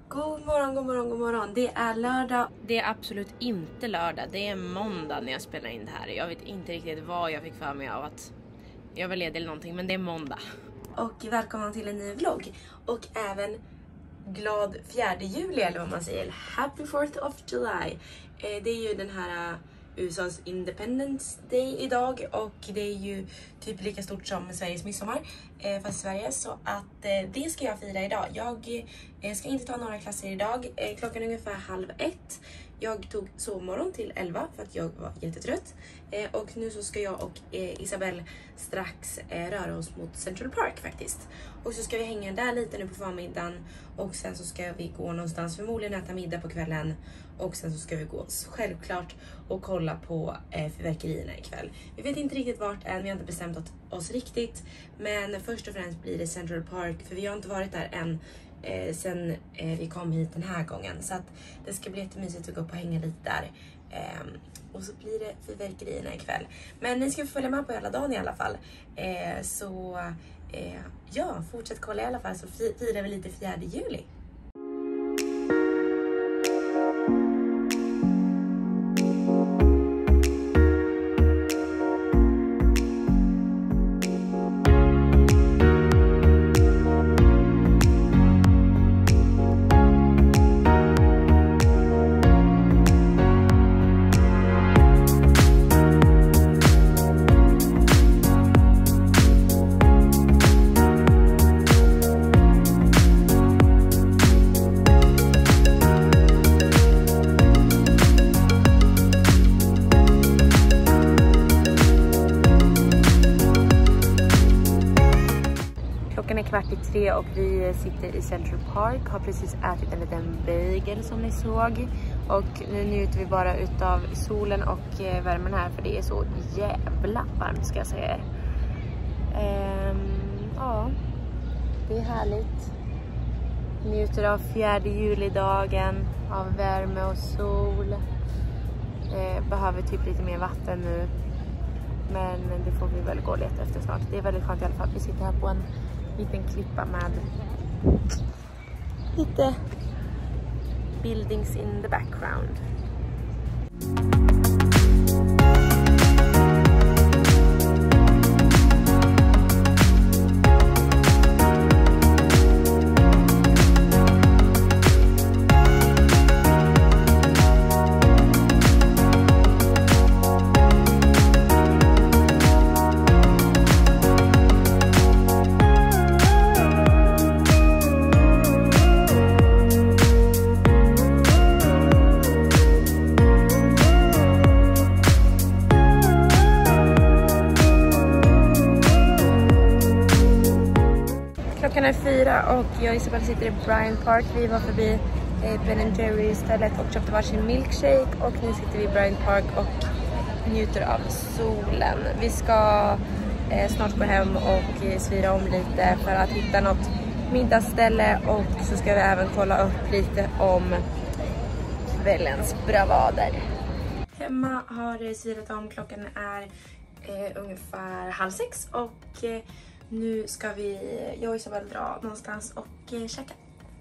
God morgon, god morgon, god morgon. Det är lördag. Det är absolut inte lördag. Det är måndag när jag spelar in det här. Jag vet inte riktigt vad jag fick för mig av att jag var ledig eller någonting. Men det är måndag. Och välkommen till en ny vlogg. Och även glad 4 juli eller vad man säger. Happy 4th of July. Det är ju den här USAs Independence Day idag. Och det är ju typ lika stort som Sveriges midsommar. Fast i Sverige. Så att det ska jag fira idag. Jag ska inte ta några klasser idag. Klockan är ungefär 12:30. Jag tog sovmorgon till 11 för att jag var jättetrött. Och nu så ska jag och Isabelle strax röra oss mot Central Park faktiskt. Och så ska vi hänga där lite nu på förmiddagen. Och sen så ska vi gå någonstans, förmodligen äta middag på kvällen. Och sen så ska vi gå självklart och kolla på fyrverkerierna ikväll. Vi vet inte riktigt vart än, vi har inte bestämt oss riktigt. Men först och främst blir det Central Park, för vi har inte varit där än sen vi kom hit den här gången. Så att det ska bli jättemysigt att gå upp och hänga lite där. Och så blir det fyrverkerierna ikväll. Men ni ska följa med på hela dagen i alla fall. Ja, fortsätt kolla i alla fall, så firar vi lite 4 juli. Klockan är 2:45 och vi sitter i Central Park. Har precis ätit en liten bagel som ni såg. Och nu njuter vi bara utav solen och värmen här, för det är så jävla varmt ska jag säga. Ja, det är härligt. Njuter av 4 juli-dagen, av värme och sol. Behöver typ lite mer vatten nu. Men det får vi väl gå och leta efter snart. Det är väldigt skönt i alla fall. Vi sitter här på en liten klippa med lite buildings in the background. Klockan är 4 och jag och Isabelle sitter i Bryant Park. Vi var förbi Ben & Jerry istället och köpte varsin milkshake. Och nu sitter vi i Bryant Park och njuter av solen. Vi ska snart gå hem och svira om lite för att hitta något middagsställe. Och så ska vi även kolla upp lite om kvällens bravader. Hemma har svirat om. Klockan är ungefär 5:30 och nu ska jag och Isabelle dra någonstans och käka.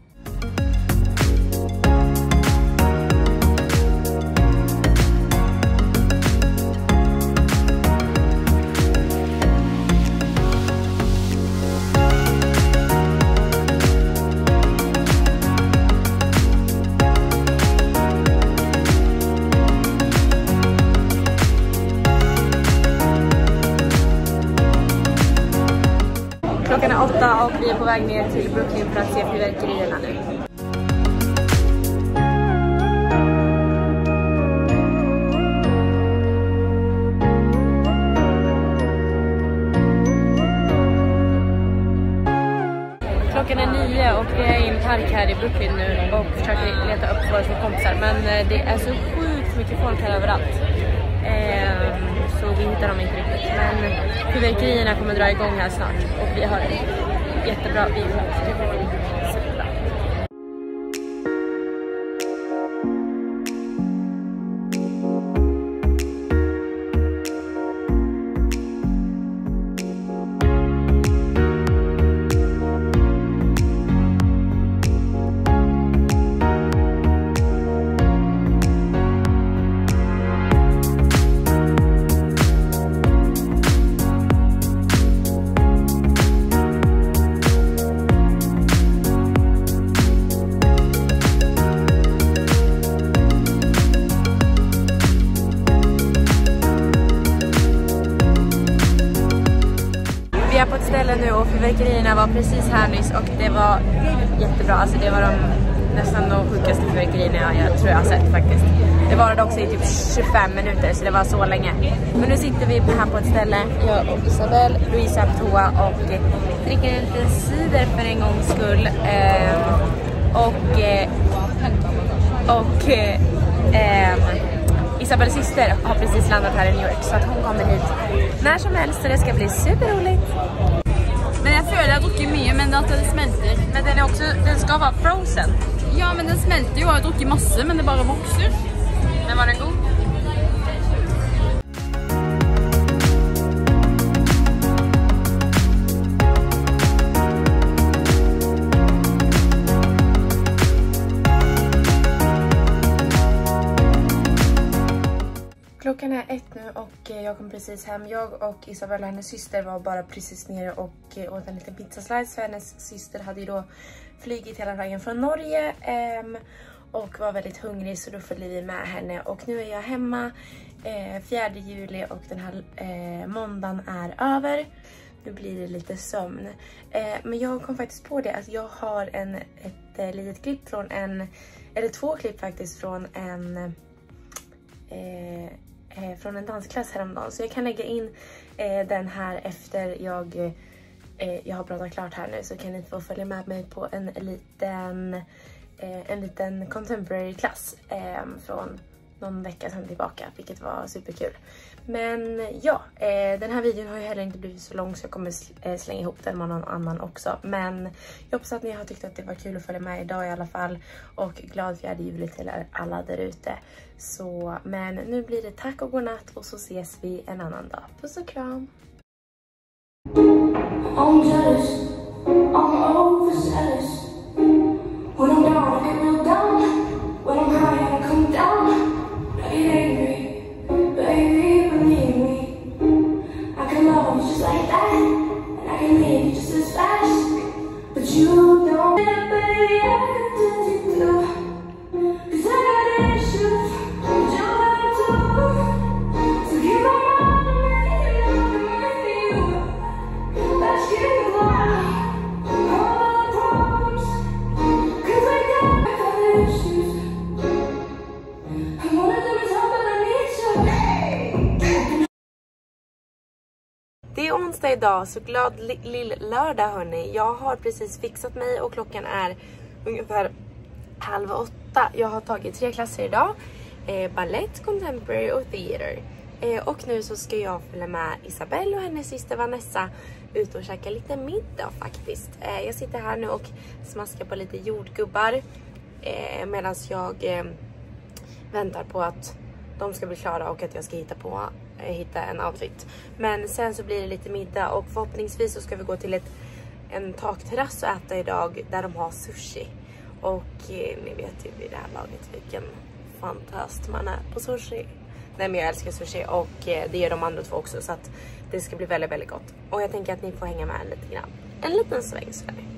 Klockan är 8 och vi är på väg ner till Brooklyn för att se fyrverkerierna nu. Klockan är 9 och vi är i en park här i Brooklyn nu och försöker leta upp våra små kompisar. Men det är så sjukt mycket folk här överallt. Så vi hittar dem inte riktigt. Men fyrverkerierna kommer dra igång här snart och vi har en jättebra view. Superbra. fyrverkerierna var precis här nyss och det var jättebra. Alltså det var nästan de sjukaste fyrverkerierna jag tror jag har sett faktiskt. Det varade också i typ 25 minuter så det var så länge. Men nu sitter vi här på ett ställe, jag och Isabelle, Louisa är på toa och dricker en liten cider för en gångs skull. Isabelles syster har precis landat här i New York så att hon kommer hit när som helst och det ska bli superroligt. Men jag føler jeg har drukket mye, men at det smelter. Men den ska vara frozen. Ja, men den smelter jo. Jeg har drukket masse, men det bare vokser. Men var den god? Klockan är 1 nu och jag kom precis hem. Jag och Isabella, hennes syster, var bara precis nere och åt en liten pizzaslice. För hennes syster hade ju då flygit hela vägen från Norge och var väldigt hungrig så då följde vi med henne. Och nu är jag hemma 4 juli och den här måndagen är över. Nu blir det lite sömn. Men jag kom faktiskt på det att jag har ett litet klipp från eller 2 klipp faktiskt från en dansklass häromdagen. Så jag kan lägga in den här efter jag har pratat klart här nu, så kan ni få följa med mig på en liten contemporary klass från någon vecka sedan tillbaka, vilket var superkul. Men ja, den här videon har ju heller inte blivit så lång så jag kommer slänga ihop den med någon annan också. Men jag hoppas att ni har tyckt att det var kul att följa med idag i alla fall. Och glad 4 juli till alla där ute. Så, men nu blir det tack och godnatt och så ses vi en annan dag. Puss och kram! I'm jealous, I'm overzealous. When I'm down, I get real down. When I'm high, I come down. I get angry, baby, believe me. I can love you just like that, and I can leave you just as fast. But you don't, baby, I do. 'Cause I got issues, but you have too. So keep my mind on you. Let's get it wild. All I promise. 'Cause I got issues. I wanna do it all, but I need you. Det är onsdag idag, så glad lill-lördag hörni. Jag har precis fixat mig och klockan är ungefär 7:30. Jag har tagit 3 klasser idag. Ballett, contemporary och theater. Och nu så ska jag följa med Isabelle och hennes syster Vanessa ut och käka lite middag faktiskt. Jag sitter här nu och smaskar på lite jordgubbar medan jag väntar på att de ska bli klara och att jag ska hitta en outfit. Men sen så blir det lite middag och förhoppningsvis så ska vi gå till en takterrass och äta idag där de har sushi. Och ni vet ju vid det här laget vilken fantast man är på sushi. Nej, men jag älskar sushi och det gör de andra 2 också, så att det ska bli väldigt, väldigt gott. Och jag tänker att ni får hänga med lite grann. En liten sväng så där.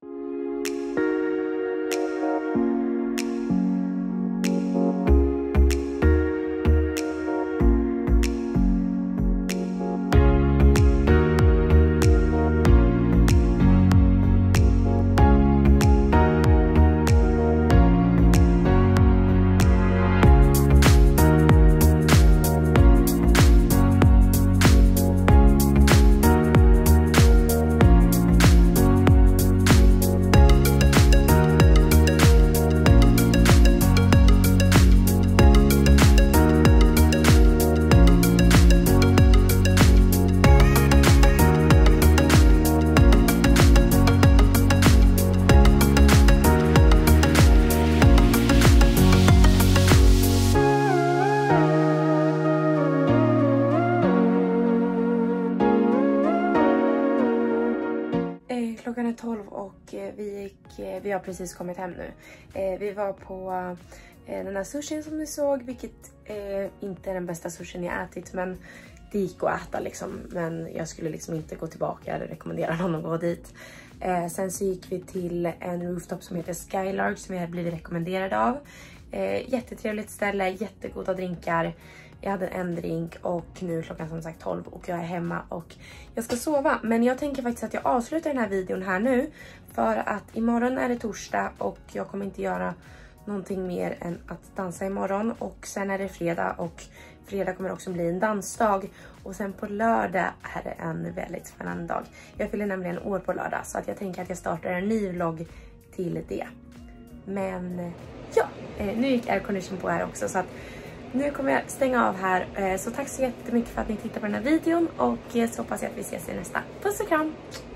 Klockan är 12 och vi har precis kommit hem nu. Vi var på den här sushin som ni såg, vilket inte är den bästa sushin jag ätit, men det gick att äta liksom. Men jag skulle liksom inte gå tillbaka eller rekommendera någon att gå dit. Sen så gick vi till en rooftop som heter Skylark som vi har blivit rekommenderade av. Jättetrevligt ställe, jättegoda drinkar. Jag hade en drink och nu är klockan som sagt 12 och jag är hemma och jag ska sova. Men jag tänker faktiskt att jag avslutar den här videon här nu. För att imorgon är det torsdag och jag kommer inte göra någonting mer än att dansa imorgon. Och sen är det fredag och fredag kommer också bli en dansdag. Och sen på lördag är det en väldigt spännande dag. Jag fyller nämligen år på lördag så att jag tänker att jag startar en ny vlogg till det. Men ja, nu gick aircondition på här också så att nu kommer jag stänga av här. Så tack så jättemycket för att ni tittar på den här videon och så hoppas jag att vi ses i nästa. Puss och kram!